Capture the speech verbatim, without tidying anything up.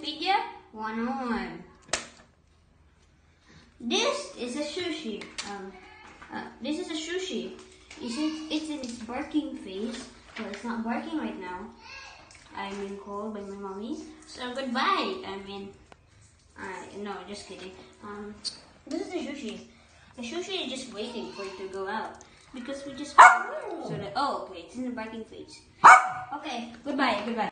Encyclopedia one oh one. This is a sushi. Um, uh, this is a sushi. You see, it's in its barking phase. Well, it's not barking right now. I'm being called by my mommy. So goodbye. I mean, uh, no, just kidding. Um, this is the sushi. The sushi is just waiting for it to go out because we just so that. Oh, okay, it's in the barking phase. Okay, goodbye, goodbye.